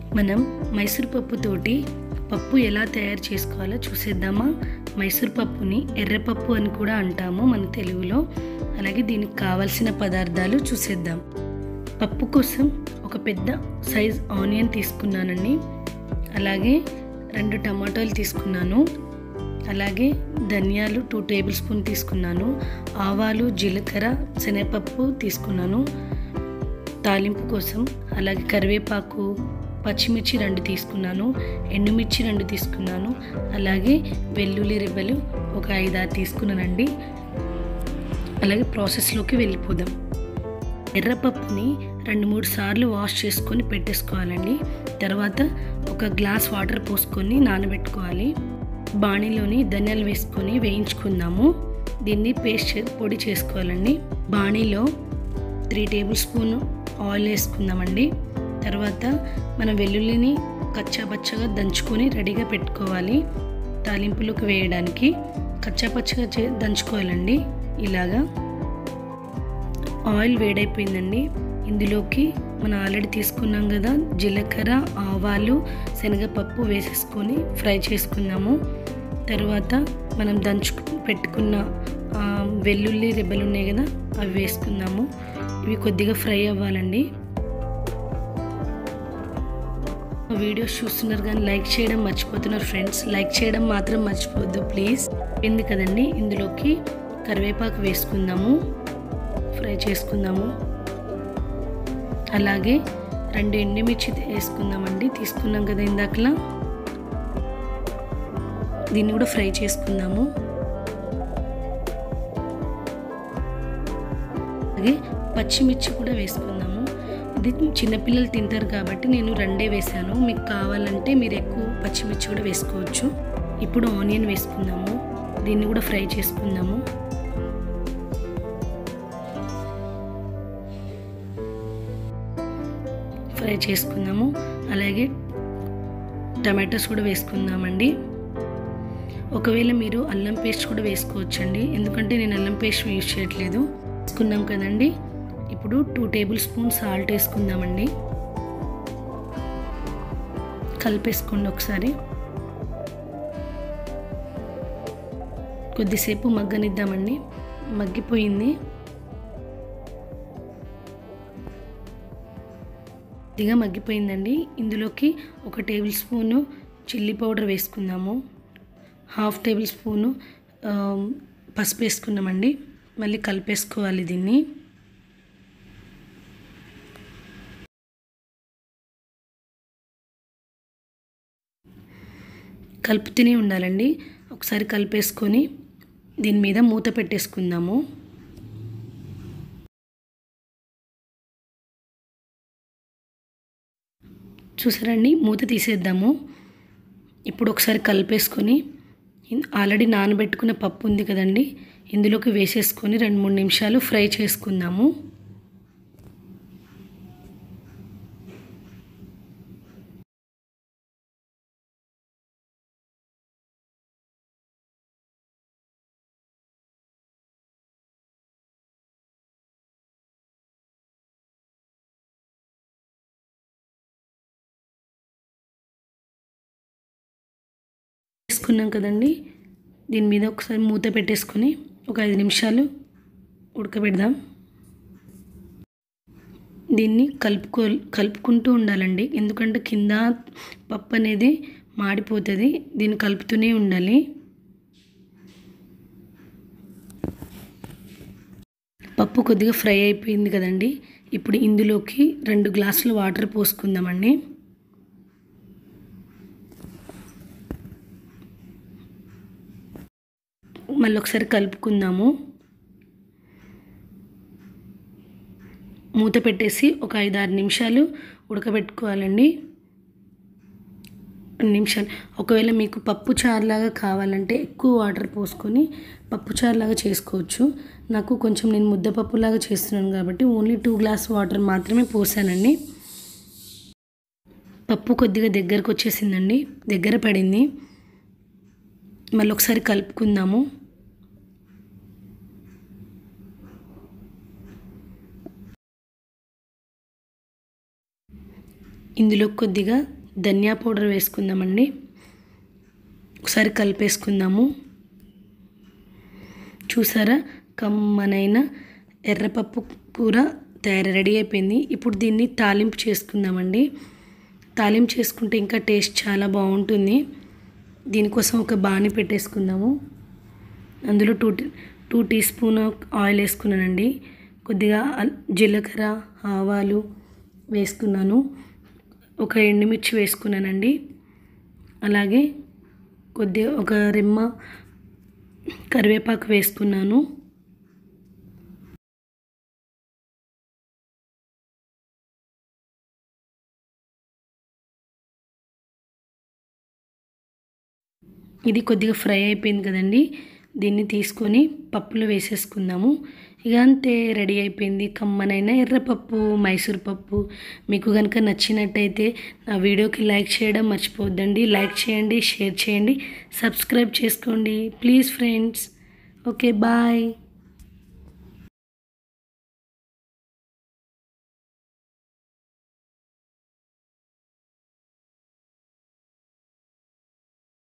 మనం మైసూర్ పప్పుతోటి పప్పు ఎలా తయారు చేసుకోవాలో చూసేద్దామా. మైసూర్ పప్పుని ఎర్రపప్పు అని కూడా అంటాము మన తెలుగులో. అలాగే దీనికి కావాల్సిన పదార్థాలు చూసేద్దాం. పప్పు కోసం ఒక పెద్ద సైజ్ ఆనియన్ తీసుకున్నానండి. అలాగే 2 టమాటాలు తీసుకున్నాను. అలాగే ధనియాలు 2 టేబుల్ స్పూన్ తీసుకున్నాను. ఆవాలు, జీలకర్ర, శనగపప్పు తీసుకున్నాను తాలింపు కోసం. అలాగే కరివేపాకు, పచ్చిమిర్చి 2 తీసుకున్నాను, ఎండుమిర్చి 2 తీసుకున్నాను. అలాగే వెల్లుల్లి రెబ్బలు ఒక 5-6 తీసుకున్నానండి. అలాగే ప్రాసెస్లోకి వెళ్ళిపోదాం. ఎర్రపప్పుని 2-3 సార్లు వాష్ చేసుకొని పెట్టేసుకోవాలండి. తర్వాత ఒక గ్లాస్ వాటర్ పోసుకొని నానబెట్టుకోవాలి. బాణీలోని ధనియాలు వేసుకొని వేయించుకుందాము. దీన్ని పొడి చేసుకోవాలండి. బాణీలో 3 టేబుల్ స్పూన్ ఆయిల్ వేసుకుందామండి. తర్వాత మనం వెల్లుల్లిని కచ్చాపచ్చగా దంచుకొని రెడీగా పెట్టుకోవాలి. తాలింపులోకి వేయడానికి కచ్చాపచ్చగా దంచుకోవాలండి. ఇలాగా ఆయిల్ వేడైపోయిందండి. ఇందులోకి మనం ఆల్రెడీ తీసుకున్నాం కదా జీలకర్ర, ఆవాలు, శనగపప్పు వేసేసుకొని ఫ్రై చేసుకుందాము. తర్వాత మనం పెట్టుకున్న వెల్లుల్లి రెబ్బలు ఉన్నాయి కదా అవి వేసుకుందాము. ఇవి కొద్దిగా ఫ్రై అవ్వాలండి. వీడియోస్ చూస్తున్నారు కానీ లైక్ చేయడం మర్చిపోతున్నారు ఫ్రెండ్స్. లైక్ చేయడం మాత్రం మర్చిపోవద్దు ప్లీజ్. ఎందు కదండి. ఇందులోకి కరివేపాకు వేసుకుందాము, ఫ్రై చేసుకుందాము. అలాగే 2 ఎండుమిర్చి వేసుకుందామండి. తీసుకున్నాం కదా ఇందాకలా. దీన్ని కూడా ఫ్రై చేసుకుందాము. అలాగే పచ్చిమిర్చి కూడా వేసుకుందాము. ఇది చిన్నపిల్లలు తింటారు కాబట్టి నేను 2 వేసాను. మీకు కావాలంటే మీరు ఎక్కువ పచ్చిమిర్చి కూడా వేసుకోవచ్చు. ఇప్పుడు ఆనియన్ వేసుకుందాము. దీన్ని కూడా ఫ్రై చేసుకుందాము. ఫ్రై చేసుకుందాము. అలాగే టమాటోస్ కూడా వేసుకుందామండి. ఒకవేళ మీరు అల్లం పేస్ట్ కూడా వేసుకోవచ్చండి. ఎందుకంటే నేను అల్లం పేస్ట్ యూజ్ చేయట్లేదు. వేసుకున్నాం కదండి. ఇప్పుడు 2 టేబుల్ స్పూన్ సాల్ట్ వేసుకుందామండి. కలిపేసుకోండి ఒకసారి. కొద్దిసేపు మగ్గనిద్దామండి. మగ్గిపోయింది. కొద్దిగా మగ్గిపోయిందండి. ఇందులోకి 1 టేబుల్ స్పూను చిల్లీ పౌడర్ వేసుకుందాము. 1/2 టేబుల్ స్పూను పసుపు వేసుకున్నామండి. మళ్ళీ కలిపేసుకోవాలి దీన్ని. కలుపుతూనే ఉండాలండి. ఒకసారి కలిపేసుకొని దీని మీద మూత పెట్టేసుకుందాము. చూసారండి, మూత తీసేద్దాము. ఇప్పుడు ఒకసారి కలిపేసుకొని ఆల్రెడీ నానబెట్టుకున్న పప్పు ఉంది కదండి, ఇందులోకి వేసేసుకొని 2-3 నిమిషాలు ఫ్రై చేసుకుందాము. వేసుకున్నాం కదండి. దీని మీద ఒకసారి మూత పెట్టేసుకొని ఒక 5 నిమిషాలు ఉడకబెడదాం. దీన్ని కలుపుకుంటూ ఉండాలండి. ఎందుకంటే కింద పప్పు అనేది మాడిపోతుంది. దీన్ని కలుపుతూనే ఉండాలి. పప్పు కొద్దిగా ఫ్రై అయిపోయింది కదండి. ఇప్పుడు ఇందులోకి 2 గ్లాసులు వాటర్ పోసుకుందామండి. మళ్ళీ ఒకసారి కలుపుకుందాము. మూత పెట్టేసి ఒక 5-6 నిమిషాలు ఉడకబెట్టుకోవాలండి. 2 నిమిషాలు. ఒకవేళ మీకు పప్పు చారులాగా కావాలంటే ఎక్కువ వాటర్ పోసుకొని పప్పు చారులాగా చేసుకోవచ్చు. నాకు కొంచెం నేను ముద్దపప్పులాగా చేస్తున్నాను కాబట్టి ఓన్లీ 2 గ్లాస్ వాటర్ మాత్రమే పోసానండి. పప్పు కొద్దిగా దగ్గరకు వచ్చేసిందండి, దగ్గర పడింది. మళ్ళీ ఒకసారి కలుపుకుందాము. ఇందులో కొద్దిగా ధనియా పౌడర్ వేసుకుందామండి. ఒకసారి కలిపేసుకుందాము. చూసారా, కమ్మనైన ఎర్రపప్పు కూర రెడీ అయిపోయింది. ఇప్పుడు దీన్ని తాలింపు చేసుకుందామండి. తాలింపు చేసుకుంటే ఇంకా టేస్ట్ చాలా బాగుంటుంది. దీనికోసం ఒక బాణీ పెట్టేసుకుందాము. అందులో 2 టీ స్పూన్ ఆయిల్ వేసుకున్నానండి. కొద్దిగా జీలకర్ర, ఆవాలు వేసుకున్నాను. ఒక ఎండుమిర్చి వేసుకున్నానండి. అలాగే కొద్దిగా ఒక రెమ్మ కరివేపాకు వేసుకున్నాను. ఇది కొద్దిగా ఫ్రై అయిపోయింది కదండి. దీన్ని తీసుకొని పప్పులో వేసేసుకుందాము. ఇక అంతే, రెడీ అయిపోయింది కమ్మనైన ఎర్రపప్పు, మైసూర్ పప్పు. మీకు కనుక నచ్చినట్టయితే నా వీడియోకి లైక్ చేయడం మర్చిపోవద్దండి. లైక్ చేయండి, షేర్ చేయండి, సబ్స్క్రైబ్ చేసుకోండి ప్లీజ్ ఫ్రెండ్స్. Okay, bye.